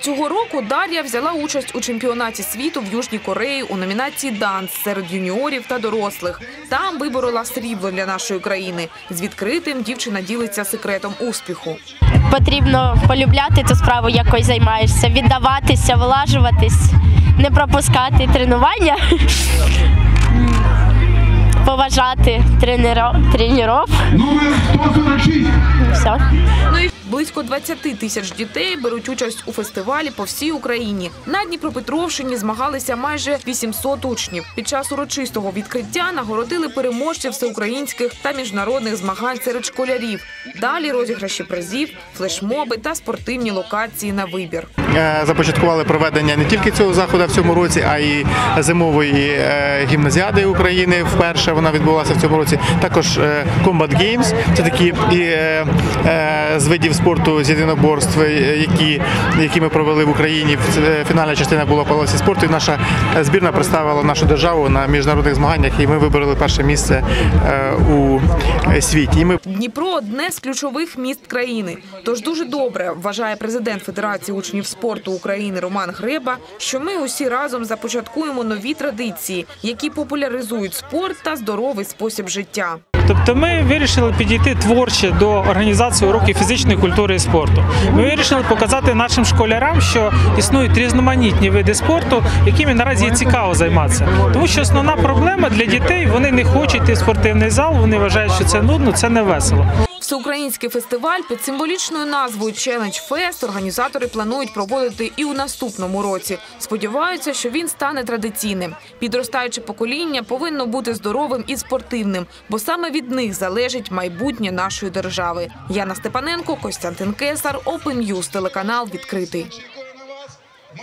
Цього року Дар'я взяла участь у чемпіонаті світу в Южній Кореї у номінації «Данс» серед юніорів та дорослих. Там виборола срібло для нашої країни. З відкритим дівчина ділиться секретом успіху. Потрібно полюбляти цю справу, якою займаєшся, віддаватися, вилажуватись, не пропускати тренування, поважати тренерів. Все. Близько 20 тисяч дітей беруть участь у фестивалі по всій Україні. На Дніпропетровщині змагалися майже 800 учнів. Під час урочистого відкриття нагородили переможців всеукраїнських та міжнародних змагань серед школярів. Далі розіграші призів, флешмоби та спортивні локації на вибір. Започаткували проведення не тільки цього заходу в цьому році, а й зимової гімназіади України. Вперше вона відбулася в цьому році. Також Combat Games – це такі з видів спорту з єдиноборств, які ми провели в Україні. Фінальна частина була по класі спорту. І наша збірна представила нашу державу на міжнародних змаганнях, і ми вибороли перше місце у світі. Дніпро – одне з ключових міст країни. Тож дуже добре, вважає президент Федерації учнів спорту України Роман Греба, що ми усі разом започаткуємо нові традиції, які популяризують спорт та здоровий спосіб життя. Тобто ми вирішили підійти творче до організації уроків фізичної культури і спорту. Ми вирішили показати нашим школярам, що існують різноманітні види спорту, якими наразі є цікаво займатися. Тому що основна проблема для дітей – вони не хочуть йти в спортивний зал, вони вважають, що це нудно, це не весело. Всеукраїнський фестиваль під символічною назвою «Челендж Фест» організатори планують проводити і у наступному році. Сподіваються, що він стане традиційним. Підростаюче покоління повинно бути здоровим і спортивним, бо саме від них залежить майбутнє нашої держави. Яна Степаненко, Костянтин Кесар, Open News, телеканал «Відкритий».